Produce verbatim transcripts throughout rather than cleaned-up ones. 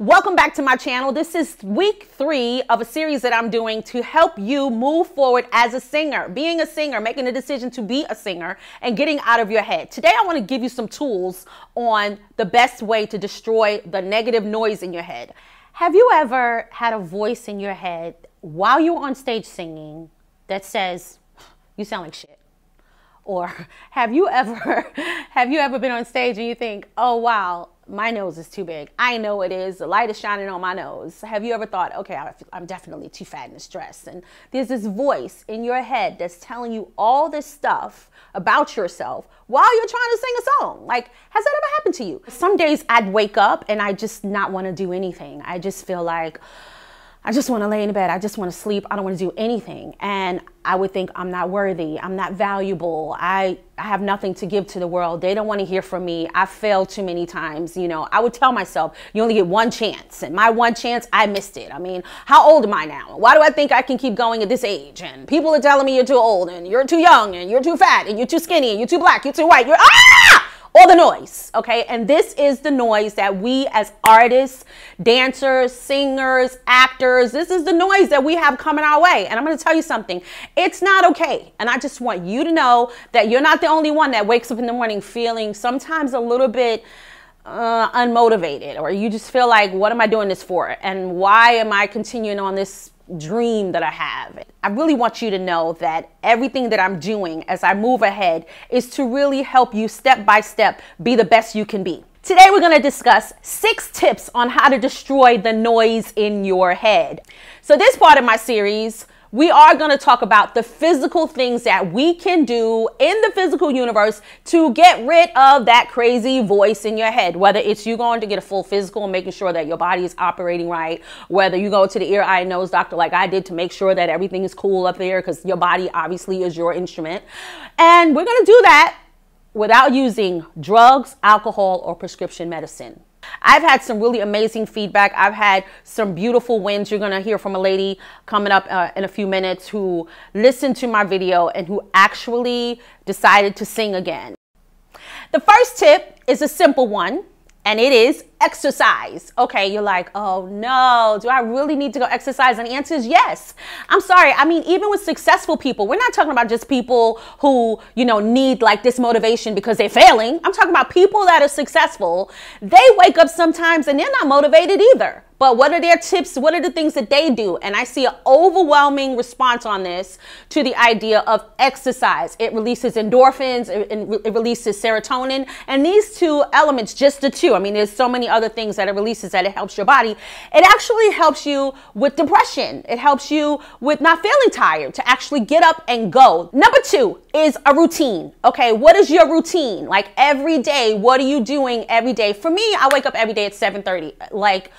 Welcome back to my channel. This is week three of a series that I'm doing to help you move forward as a singer, being a singer, making a decision to be a singer and getting out of your head. Today, I want to give you some tools on the best way to destroy the negative noise in your head. Have you ever had a voice in your head while you're on stage singing that says, you sound like shit? Or have you ever, have you ever been on stage and you think, oh, wow, my nose is too big. I know it is. The light is shining on my nose. Have you ever thought, okay, I'm definitely too fat in this dress? And there's this voice in your head that's telling you all this stuff about yourself while you're trying to sing a song. Like, has that ever happened to you? Some days I'd wake up and I just not want to do anything. I just feel like, I just want to lay in bed. I just want to sleep. I don't want to do anything. And I would think I'm not worthy. I'm not valuable. I, I have nothing to give to the world. They don't want to hear from me. I failed too many times. You know, I would tell myself, you only get one chance. And my one chance, I missed it. I mean, how old am I now? Why do I think I can keep going at this age? And people are telling me you're too old and you're too young and you're too fat and you're too skinny and you're too black, you're too white. You're, ah! All the noise, okay? And this is the noise that we as artists, dancers, singers, actors, this is the noise that we have coming our way. And I'm gonna tell you something, it's not okay. And I just want you to know that you're not the only one that wakes up in the morning feeling sometimes a little bit uh, unmotivated, or you just feel like, what am I doing this for? And why am I continuing on this dream that I have? I really want you to know that everything that I'm doing as I move ahead is to really help you step by step be the best you can be. Today we're going to discuss six tips on how to destroy the noise in your head. So this part of my series, we are going to talk about the physical things that we can do in the physical universe to get rid of that crazy voice in your head. Whether it's you going to get a full physical and making sure that your body is operating right, whether you go to the ear, eye, nose doctor like I did to make sure that everything is cool up there because your body obviously is your instrument. And we're going to do that without using drugs, alcohol, or prescription medicine. I've had some really amazing feedback. I've had some beautiful wins. You're going to hear from a lady coming up uh, in a few minutes who listened to my video and who actually decided to sing again. The first tip is a simple one, and it is exercise. Okay, you're like, oh no, do I really need to go exercise? And the answer is yes. I'm sorry. I mean, even with successful people, we're not talking about just people who, you know, need like this motivation because they're failing. I'm talking about people that are successful. They wake up sometimes and they're not motivated either. But what are their tips? What are the things that they do? And I see an overwhelming response on this to the idea of exercise. It releases endorphins, it, it releases serotonin, and these two elements, just the two. I mean, there's so many other things that it releases that it helps your body. It actually helps you with depression. It helps you with not feeling tired, to actually get up and go. Number two is a routine. Okay, what is your routine? Like every day, what are you doing every day? For me, I wake up every day at seven thirty. Like,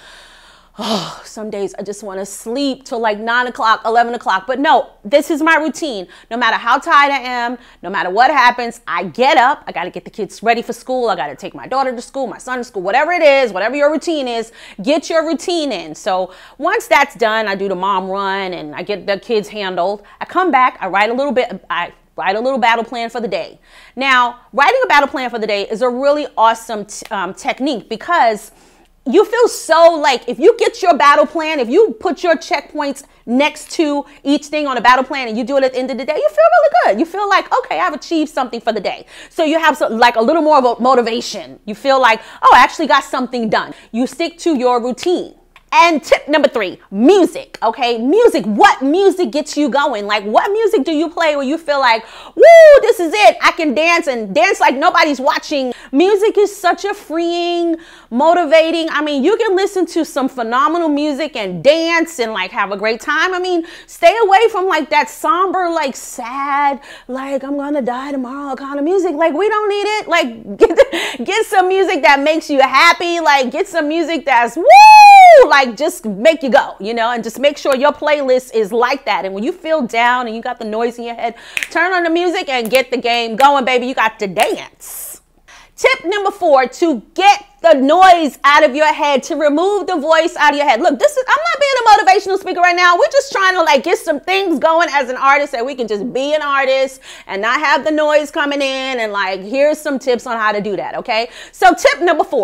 oh, some days I just want to sleep till like nine o'clock, eleven o'clock. But no, this is my routine. No matter how tired I am, no matter what happens, I get up. I got to get the kids ready for school. I got to take my daughter to school, my son to school, whatever it is, whatever your routine is, get your routine in. So once that's done, I do the mom run and I get the kids handled. I come back, I write a little bit, I write a little battle plan for the day. Now, writing a battle plan for the day is a really awesome t um, technique because you feel so like if you get your battle plan, if you put your checkpoints next to each thing on a battle plan and you do it at the end of the day, you feel really good. You feel like, okay, I've achieved something for the day. So you have some, like a little more of a motivation. You feel like, oh, I actually got something done. You stick to your routine. And tip number three, music, okay? Music, what music gets you going? Like what music do you play where you feel like, woo, this is it. I can dance and dance like nobody's watching. Music is such a freeing, motivating. I mean, you can listen to some phenomenal music and dance and like have a great time. I mean, stay away from like that somber, like sad, like I'm gonna die tomorrow kind of music. Like we don't need it. Like get, get some music that makes you happy. Like get some music that's woo, like just make you go, you know, and just make sure your playlist is like that. And when you feel down and you got the noise in your head, turn on the music and get the game going, baby. You got to dance. Tip number four, to get the noise out of your head, to remove the voice out of your head. Look, this is, I'm not being a motivational speaker right now. We're just trying to like get some things going as an artist that we can just be an artist and not have the noise coming in, and like, here's some tips on how to do that. Okay. So tip number four,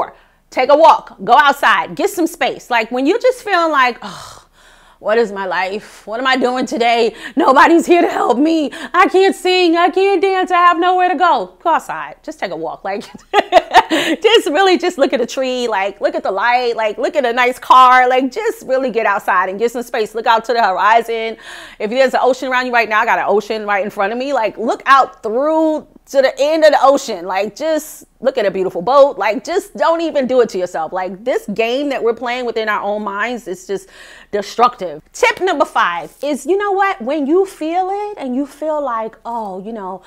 take a walk, go outside, get some space. Like when you're just feeling like, oh, what is my life? What am I doing today? Nobody's here to help me. I can't sing. I can't dance. I have nowhere to go. Go outside. Just take a walk. Like, just really just look at a tree. Like, look at the light. Like, look at a nice car. Like, just really get outside and get some space. Look out to the horizon. If there's an ocean around you right now, I got an ocean right in front of me. Like, look out through to the end of the ocean. Like, just look at a beautiful boat. Like, just don't even do it to yourself. Like, this game that we're playing within our own minds is just destructive. Tip number five is, you know what? When you feel it and you feel like, oh, you know,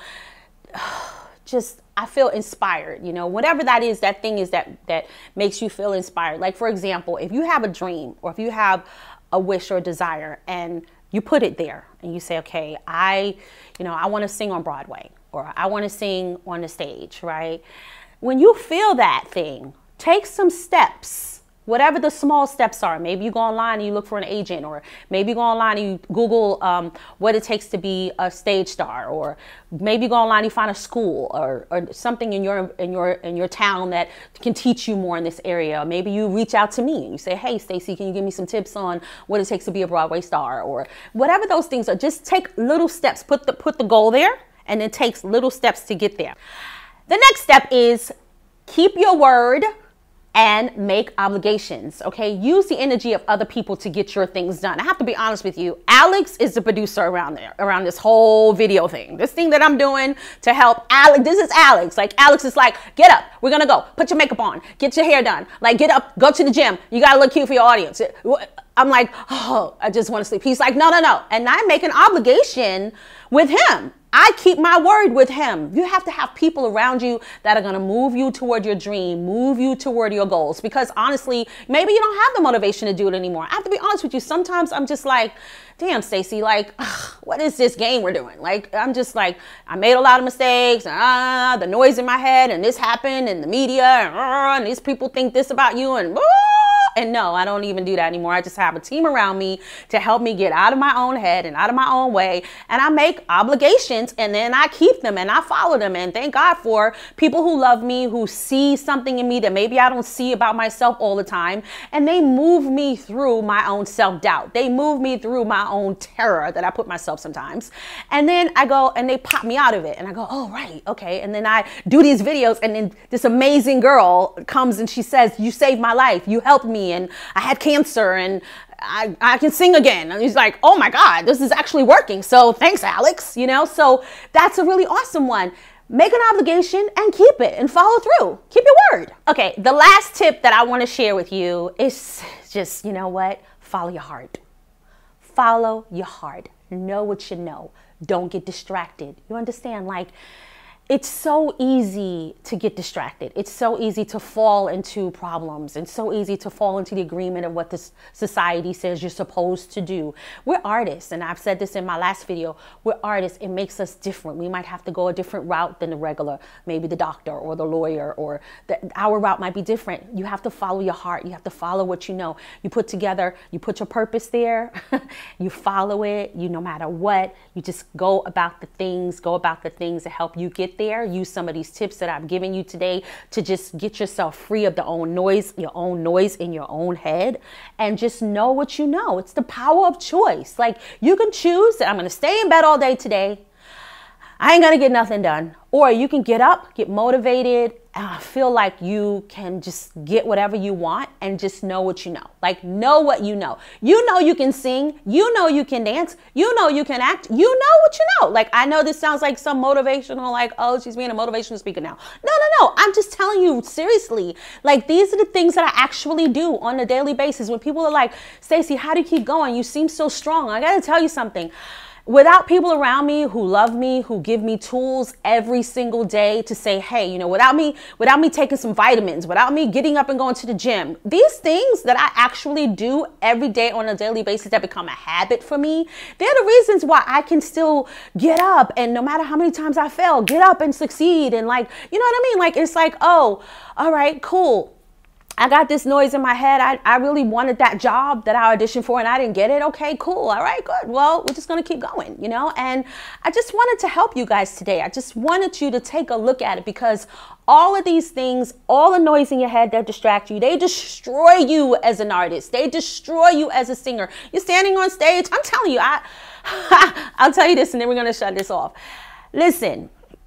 just, I feel inspired, you know, whatever that is, that thing is that, that makes you feel inspired. Like, for example, if you have a dream or if you have a wish or a desire and you put it there and you say, okay, I, you know, I want to sing on Broadway, or I want to sing on the stage, right? When you feel that thing, take some steps, whatever the small steps are. Maybe you go online and you look for an agent, or maybe you go online and you Google um, what it takes to be a stage star, or maybe you go online and you find a school or, or something in your in your in your town that can teach you more in this area. Maybe you reach out to me and you say, hey, Stacey, can you give me some tips on what it takes to be a Broadway star, or whatever those things are. Just take little steps, put the put the goal there, and it takes little steps to get there. The next step is keep your word and make obligations, okay? Use the energy of other people to get your things done. I have to be honest with you. Alex is the producer around there, around this whole video thing. This thing that I'm doing to help Alex, this is Alex. Like, Alex is like, get up, we're gonna go. Put your makeup on, get your hair done. Like, get up, go to the gym. You gotta look cute for your audience. I'm like, oh, I just wanna sleep. He's like, no, no, no. And I make an obligation with him. I keep my word with him. You have to have people around you that are going to move you toward your dream, move you toward your goals. Because honestly, maybe you don't have the motivation to do it anymore. I have to be honest with you. Sometimes I'm just like, damn, Stacey, like, ugh, what is this game we're doing? Like, I'm just like, I made a lot of mistakes, and uh, the noise in my head, and this happened, and the media, and, uh, and these people think this about you, and uh, and no, I don't even do that anymore. I just have a team around me to help me get out of my own head and out of my own way. And I make obligations, and then I keep them and I follow them. And thank God for people who love me, who see something in me that maybe I don't see about myself all the time. And they move me through my own self-doubt. They move me through my own terror that I put myself sometimes. And then I go and they pop me out of it. And I go, oh, right, okay. And then I do these videos, and then this amazing girl comes and she says, you saved my life. You helped me. And I had cancer, and I, I can sing again. And he's like, oh my God, this is actually working. So thanks, Alex. You know, so that's a really awesome one. Make an obligation and keep it and follow through. Keep your word. Okay, the last tip that I want to share with you is just, you know what? Follow your heart. Follow your heart. Know what you know. Don't get distracted. You understand? Like, it's so easy to get distracted. It's so easy to fall into problems, and so easy to fall into the agreement of what this society says you're supposed to do. We're artists, and I've said this in my last video. We're artists. It makes us different. We might have to go a different route than the regular, maybe the doctor or the lawyer, or the, our route might be different. You have to follow your heart. You have to follow what you know. You put together, you put your purpose there, you follow it, you no matter what, you just go about the things, go about the things that help you get there. Use some of these tips that I've given you today to just get yourself free of the own noise, your own noise in your own head, and just know what you know. It's the power of choice. Like, you can choose that I'm going to stay in bed all day today. I ain't going to get nothing done. Or you can get up, get motivated, and feel like you can just get whatever you want and just know what you know. Like, know what you know. You know you can sing. You know you can dance. You know you can act. You know what you know. Like, I know this sounds like some motivational, like, oh, she's being a motivational speaker now. No, no, no. I'm just telling you, seriously. Like, these are the things that I actually do on a daily basis. When people are like, Stacey, how do you keep going? You seem so strong. I got to tell you something. Without people around me who love me, who give me tools every single day to say, hey, you know, without me, without me taking some vitamins, without me getting up and going to the gym, these things that I actually do every day on a daily basis that become a habit for me, they're the reasons why I can still get up, and no matter how many times I fail, get up and succeed. And like, you know what I mean? Like, it's like, oh, all right, cool. I got this noise in my head. I, I really wanted that job that I auditioned for and I didn't get it. Okay, cool. All right, good. Well, we're just going to keep going, you know? And I just wanted to help you guys today. I just wanted you to take a look at it, because all of these things, all the noise in your head that distract you, they destroy you as an artist. They destroy you as a singer. You're standing on stage. I'm telling you, I, I'll tell you this and then we're going to shut this off. Listen,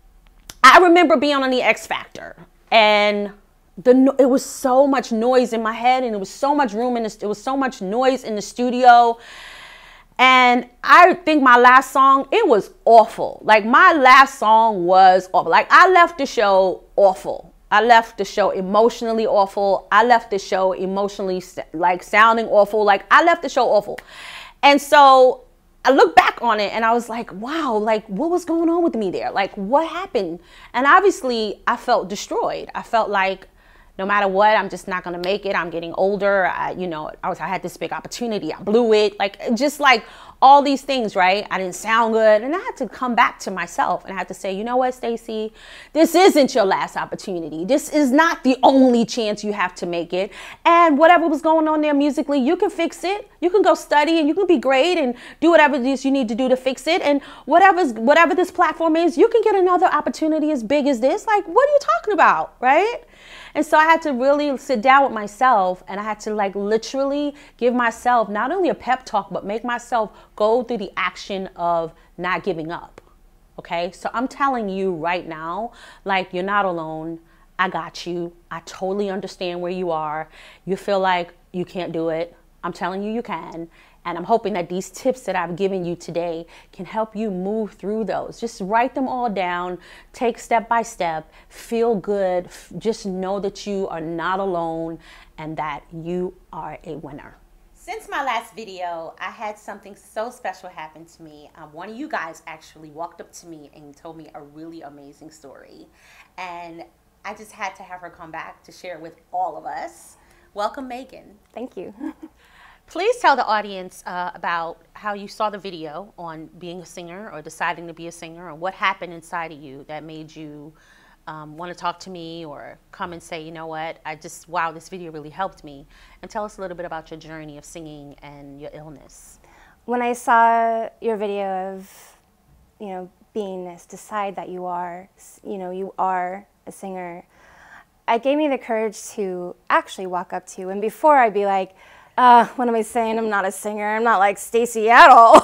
I remember being on the X Factor, and The, it was so much noise in my head, and it was so much room in the, it was so much noise in the studio. And I think my last song, it was awful. Like my last song was awful. Like I left the show awful. I left the show emotionally awful. I left the show emotionally like sounding awful. Like I left the show awful. And so I look back on it and I was like, wow, like what was going on with me there? Like what happened? And obviously I felt destroyed. I felt like, no matter what, I'm just not going to make it. I'm getting older. I, you know, I was, I had this big opportunity. I blew it. Like, just like all these things, right? I didn't sound good. And I had to come back to myself and I had to say, you know what, Stacey, this isn't your last opportunity. This is not the only chance you have to make it. And whatever was going on there musically, you can fix it. You can go study and you can be great and do whatever it is you need to do to fix it. And whatever's, whatever this platform is, you can get another opportunity as big as this. Like, what are you talking about, right? And so I had to really sit down with myself, and I had to like literally give myself not only a pep talk, but make myself go through the action of not giving up. Okay. So I'm telling you right now, like, you're not alone. I got you. I totally understand where you are. You feel like you can't do it. I'm telling you, you can. And I'm hoping that these tips that I've given you today can help you move through those. Just write them all down, take step by step, feel good. Just know that you are not alone and that you are a winner. Since my last video, I had something so special happen to me. Um, one of you guys actually walked up to me and told me a really amazing story. And I just had to have her come back to share it with all of us. Welcome, Megan. Thank you. Please tell the audience uh, about how you saw the video on being a singer or deciding to be a singer, or what happened inside of you that made you um, want to talk to me or come and say, you know what, I just, wow, this video really helped me. And tell us a little bit about your journey of singing and your illness. When I saw your video of, you know, beingness, decide that you are, you know, you are a singer, it gave me the courage to actually walk up to you. And before I'd be like, Uh, what am I saying? I'm not a singer. I'm not like Stacey at all.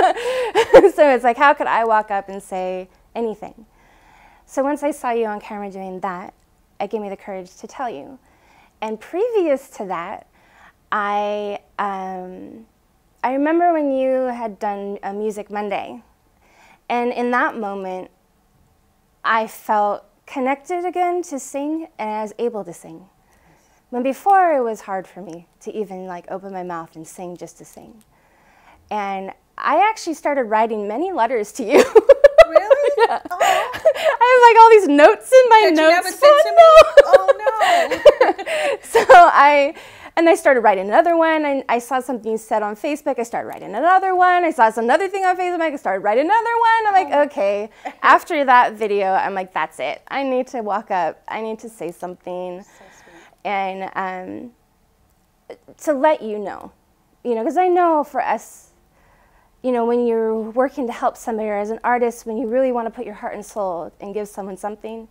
So it's like, how could I walk up and say anything? So once I saw you on camera doing that, it gave me the courage to tell you. And previous to that, I, um, I remember when you had done a Music Monday. And in that moment, I felt connected again to sing, and I was able to sing. When before it was hard for me to even like open my mouth and sing just to sing. And I actually started writing many letters to you. Really? Yeah. Oh. I have like all these notes in my that notes. You never sent to me? Oh no. So I, and I started writing another one, and I saw something you said on Facebook. I started writing another one. I saw another thing on Facebook. I started writing another one. I'm like, okay. After that video, I'm like, that's it. I need to walk up. I need to say something. So and um, to let you know, you know, because I know for us, you know, when you're working to help somebody, or as an artist, when you really want to put your heart and soul and give someone something,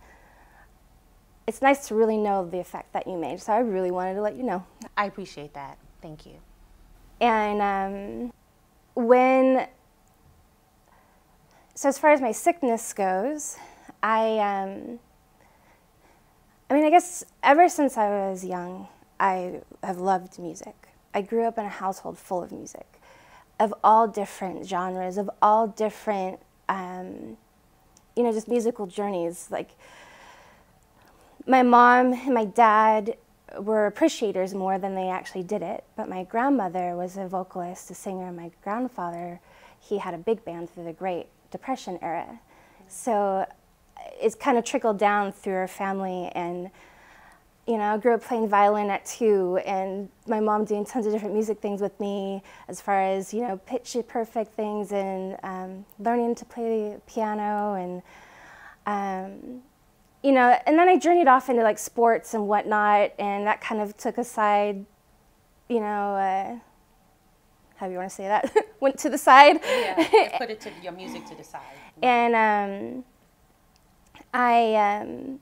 it's nice to really know the effect that you made. So I really wanted to let you know. I appreciate that. Thank you. And um, when, so as far as my sickness goes, I, um, I mean, I guess ever since I was young, I have loved music. I grew up in a household full of music, of all different genres, of all different, um, you know, just musical journeys. Like, my mom and my dad were appreciators more than they actually did it, but my grandmother was a vocalist, a singer. My grandfather, he had a big band through the Great Depression era. So it's kind of trickled down through our family, and you know, I grew up playing violin at two, and my mom doing tons of different music things with me, as far as, you know, pitch perfect things, and um, learning to play the piano, and um, you know, and then I journeyed off into like sports and whatnot, and that kind of took a side, you know, uh, how do you want to say that? Went to the side. Yeah, put it to your music to the side. And um, I, um,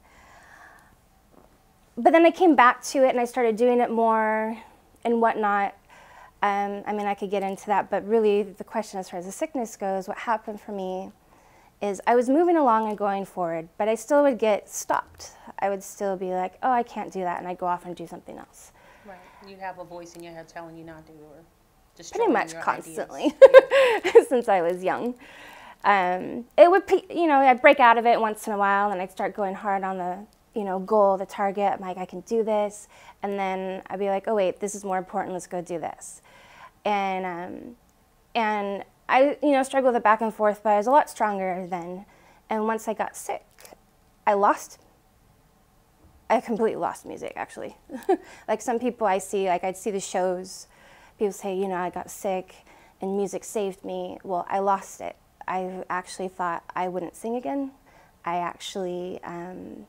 but then I came back to it and I started doing it more and whatnot. Um, I mean, I could get into that, but really the question as far as the sickness goes, what happened for me is I was moving along and going forward, but I still would get stopped. I would still be like, oh, I can't do that, and I'd go off and do something else. Right. You'd have a voice in your head telling you not to, or pretty much your constantly since I was young. Um, it would, you know, I'd break out of it once in a while, and I'd start going hard on the, you know, goal, the target. I'm like, I can do this, and then I'd be like, oh wait, this is more important. Let's go do this, and um, and I, you know, struggled with it back and forth, but I was a lot stronger then. And once I got sick, I lost. I completely lost music, actually. Like some people I see, like I'd see the shows. People say, you know, I got sick and music saved me. Well, I lost it. I actually thought I wouldn't sing again. I actually, um,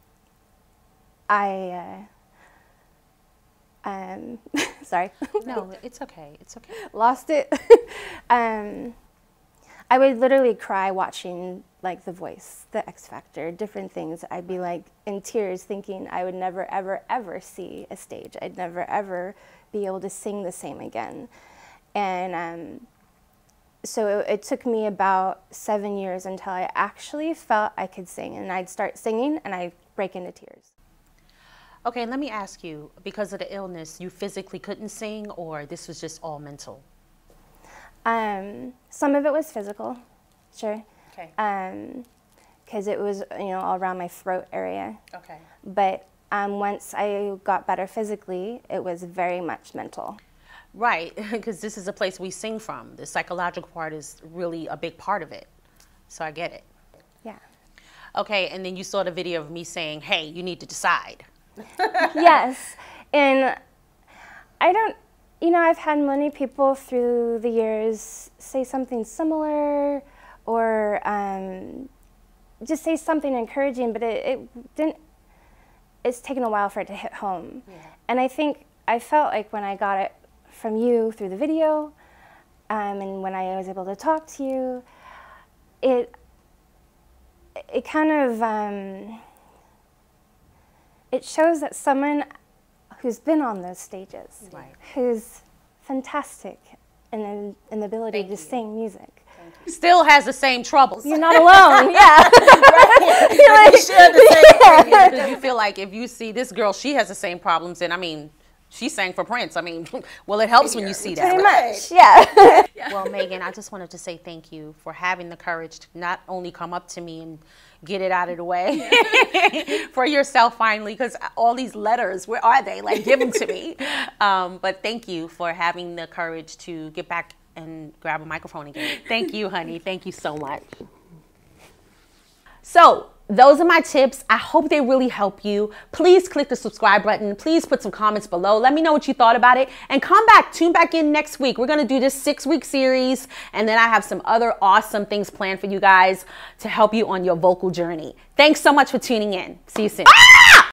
I, uh, um, sorry. No, it's okay. It's okay. Lost it. um, I would literally cry watching like The Voice, The X Factor, different things. I'd be like in tears thinking I would never, ever, ever see a stage. I'd never, ever be able to sing the same again. And um, so it, it took me about seven years until I actually felt I could sing. And I'd start singing and I'd break into tears. Okay, let me ask you, because of the illness, you physically couldn't sing, or this was just all mental? Um, some of it was physical, sure. Okay. Um, because it was, you know, all around my throat area. Okay. But um, once I got better physically, it was very much mental. Right, because this is a place we sing from. The psychological part is really a big part of it. So I get it. Yeah. Okay, and then you saw the video of me saying, hey, you need to decide. Yes, and I don't, you know, I've had many people through the years say something similar or um, just say something encouraging, but it, it didn't, it's taken a while for it to hit home. Yeah. And I think I felt like when I got it from you through the video um, and when I was able to talk to you, it, it kind of, um, it shows that someone who's been on those stages, right, who's fantastic in, in the ability Thank to you. sing music. Still has the same troubles. You're not alone, yeah. Right. Like, you share the same thing, because you feel like if you see this girl, she has the same problems, and I mean, she sang for Prince. I mean, well, it helps when you see that. Pretty right? much, yeah. Yeah. Well, Megan, I just wanted to say thank you for having the courage to not only come up to me and get it out of the way yeah. for yourself finally, because all these letters, where are they? Like, give them to me. Um, but thank you for having the courage to get back and grab a microphone again. Thank you, honey. Thank you so much. So, those are my tips. I hope they really help you. Please click the subscribe button. Please put some comments below. Let me know what you thought about it. And come back, tune back in next week. We're going to do this six-week series. And then I have some other awesome things planned for you guys to help you on your vocal journey. Thanks so much for tuning in. See you soon. Ah!